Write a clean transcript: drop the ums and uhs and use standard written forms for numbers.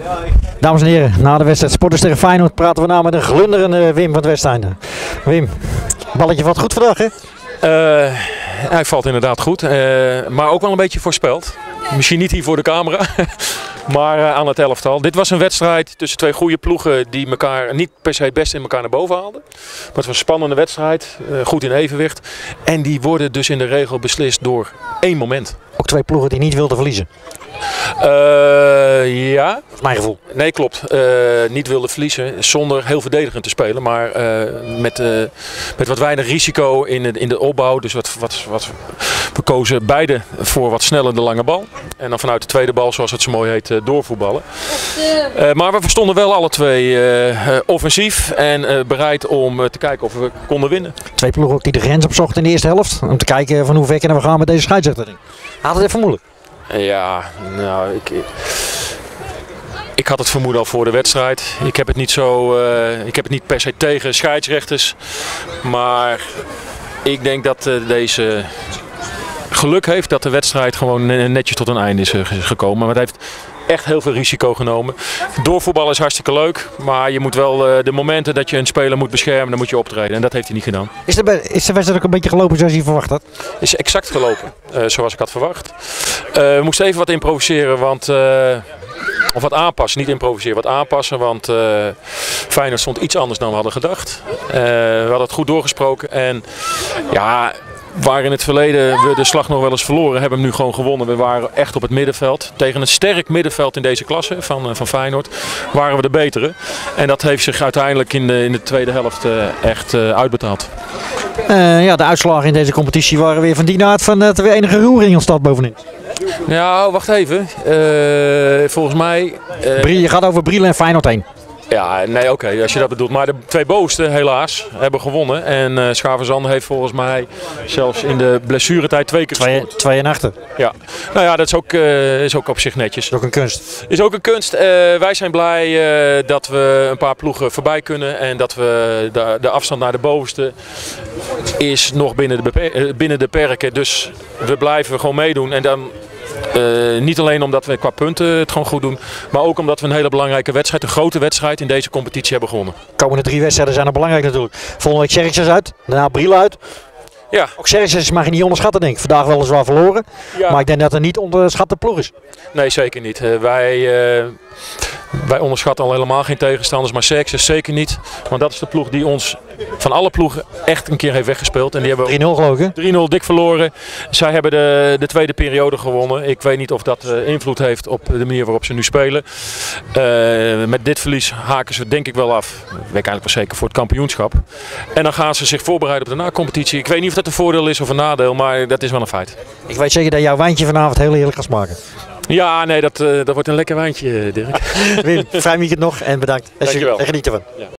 Dames en heren, na de wedstrijd Sporters tegen Feyenoord praten we na met een glunderende Wim van het Westeinde. Wim, balletje valt goed vandaag, hè? Hij valt inderdaad goed, maar ook wel een beetje voorspeld. Misschien niet hier voor de camera, maar aan het elftal. Dit was een wedstrijd tussen twee goede ploegen die elkaar niet per se het beste in elkaar naar boven haalden. Maar het was een spannende wedstrijd, goed in evenwicht. En die worden dus in de regel beslist door één moment. Ook twee ploegen die niet wilden verliezen. Ja. Dat is mijn gevoel. Nee, klopt. Niet wilden verliezen zonder heel verdedigend te spelen. Maar met wat weinig risico in de opbouw. Dus we kozen beide voor wat sneller de lange bal. En dan vanuit de tweede bal, zoals het zo mooi heet, doorvoetballen. Maar we stonden wel alle twee offensief en bereid om te kijken of we konden winnen. Twee ploegen ook die de grens opzochten in de eerste helft. Om te kijken van hoe ver kunnen we gaan met deze scheidsrechter. Had het even moeilijk? Ja, nou, ik had het vermoeden al voor de wedstrijd. Ik heb het niet per se tegen scheidsrechters. Maar ik denk dat deze geluk heeft dat de wedstrijd gewoon netjes tot een einde is gekomen. Maar het heeft echt heel veel risico genomen. Doorvoetballen is hartstikke leuk. Maar je moet wel de momenten dat je een speler moet beschermen, dan moet je optreden. En dat heeft hij niet gedaan. Is de wedstrijd ook een beetje gelopen zoals je verwacht had? Is exact gelopen zoals ik had verwacht. We moesten even wat improviseren, of wat aanpassen, niet improviseren, wat aanpassen, want Feyenoord stond iets anders dan we hadden gedacht. We hadden het goed doorgesproken en ja, waar in het verleden we de slag nog wel eens verloren, hebben we hem nu gewoon gewonnen. We waren echt op het middenveld. Tegen een sterk middenveld in deze klasse van Feyenoord waren we de betere. En dat heeft zich uiteindelijk in de tweede helft echt uitbetaald. Ja, de uitslagen in deze competitie waren weer van die aard van dat er weer enige roering ontstaat bovenin. Ja, wacht even. Volgens mij... Je gaat over Brielen en Feyenoord heen. Ja, nee, oké, als je dat bedoelt. Maar de twee bovenste, helaas, hebben gewonnen. En Schaverzand heeft volgens mij zelfs in de blessuretijd 2 keer gescoord. 2 en 8. Ja, nou ja, dat is ook op zich netjes. Dat is ook een kunst. Is ook een kunst. Wij zijn blij dat we een paar ploegen voorbij kunnen. En dat we de afstand naar de bovenste is nog binnen de perken. Dus we blijven gewoon meedoen. En dan... niet alleen omdat we qua punten het gewoon goed doen, maar ook omdat we een hele belangrijke wedstrijd, een grote wedstrijd in deze competitie hebben gewonnen. De komende 3 wedstrijden zijn er belangrijk natuurlijk. Volgende week Xerxes uit, daarna Brielen uit. Ja. Ook Xerxes mag je niet onderschatten, denk ik. Vandaag weliswaar verloren, ja. Maar ik denk dat het een niet onderschatte ploeg is. Nee, zeker niet. Wij onderschatten al helemaal geen tegenstanders, maar Xerxes zeker niet. Want dat is de ploeg die ons van alle ploegen echt een keer heeft weggespeeld. En die hebben 3-0 geloof ik, hè? 3-0 dik verloren. Zij hebben de tweede periode gewonnen. Ik weet niet of dat invloed heeft op de manier waarop ze nu spelen. Met dit verlies haken ze denk ik wel af. Ik weet eigenlijk wel zeker voor het kampioenschap. En dan gaan ze zich voorbereiden op de na-competitie. Ik weet niet of dat een voordeel is of een nadeel, maar dat is wel een feit. Ik weet zeker dat jouw wijntje vanavond heel heerlijk gaat smaken. Ja, nee, dat wordt een lekker wijntje, Dirk. Wim, fijn weekend nog en bedankt. Dankjewel. En geniet ervan. Ja.